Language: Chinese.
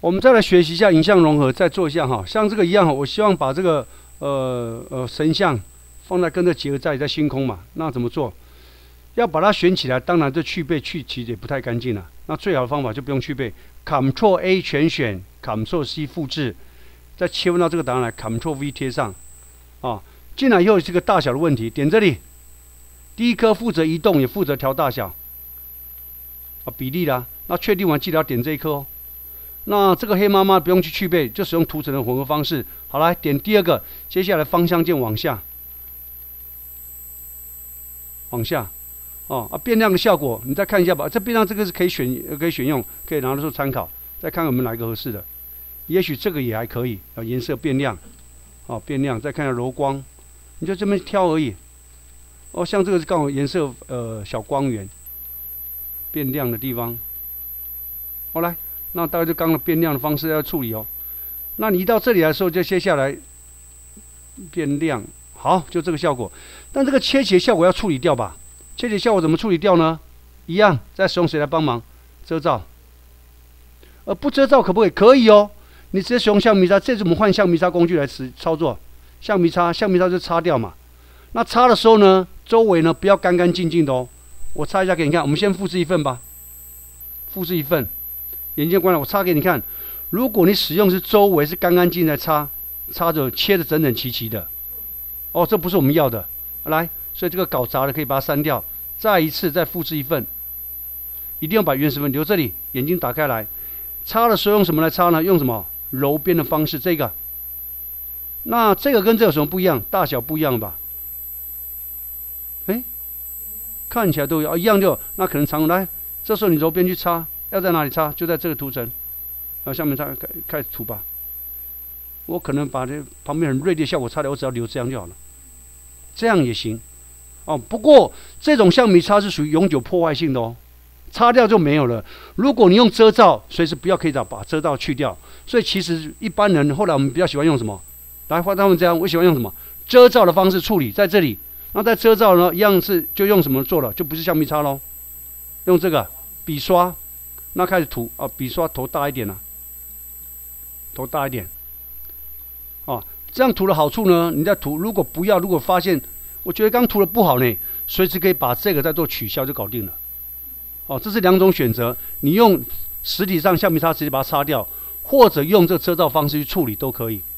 我们再来学习一下影像融合，再做一下哈，像这个一样哈，我希望把这个神像放在跟这结合在星空嘛，那怎么做？要把它选起来，当然这去背去其实也不太干净了。那最好的方法就不用去背 ，Ctrl A 全选 ，Ctrl C 复制，再切换到这个档案来 ，Ctrl V 贴上。啊，进来以后这个大小的问题，点这里，第一颗负责移动，也负责调大小。啊，比例啦，那确定完记得要点这一颗哦。那这个黑妈妈不用去背，就使用图层的混合方式。好，来点第二个，接下来方向键往下，往下。哦啊，变亮的效果，你再看一下吧。这变亮这个是可以选用，可以拿来做参考。再看看我们哪一个合适的，也许这个也还可以。啊，颜色变亮，哦变亮，再看一下柔光，你就这么挑而已。哦，像这个是刚好颜色小光源，变亮的地方。好，来，那大概就刚刚变亮的方式要处理哦。那你一到这里来的时候，就接下来变亮，好，就这个效果。但这个切切效果要处理掉吧？切切效果怎么处理掉呢？一样，再使用谁来帮忙？遮罩。不遮罩可不可以？可以哦。你直接使用橡皮擦，这次我们换橡皮擦工具来操作。橡皮擦就擦掉嘛。那擦的时候呢，周围呢不要干干净净的哦。我擦一下给你看。我们先复制一份吧。复制一份，眼睛关了，我擦给你看。如果你使用是周围是干干净净的擦着切的整整齐齐的，哦，这不是我们要的。来。所以这个搞砸的可以把它删掉，再一次再复制一份，一定要把原始份留这里。眼睛打开来，擦的时候用什么来擦呢？用什么揉边的方式？这个，那这个跟这有什么不一样？大小不一样吧？看起来都一样就，那可能常用。来，这时候你揉边去擦，要在哪里擦？就在这个图层，下面擦开始涂吧。我可能把这旁边很锐利的效果擦掉，我只要留这样就好了，这样也行。哦，不过这种橡皮擦是属于永久破坏性的哦，擦掉就没有了。如果你用遮罩，随时不要可以把遮罩去掉。所以其实一般人后来我们比较喜欢用什么？来，他们这样，我喜欢用什么？遮罩的方式处理，在这里。那在遮罩呢，一样是就用什么做了？就不是橡皮擦咯，用这个笔刷，那开始涂啊，笔刷头大一点了，头大一点。啊，这样涂的好处呢，你在涂，如果发现我觉得刚涂的不好呢，随时可以把这个再做取消就搞定了。哦，这是两种选择，你用实体上橡皮擦直接把它擦掉，或者用这个遮罩方式去处理都可以。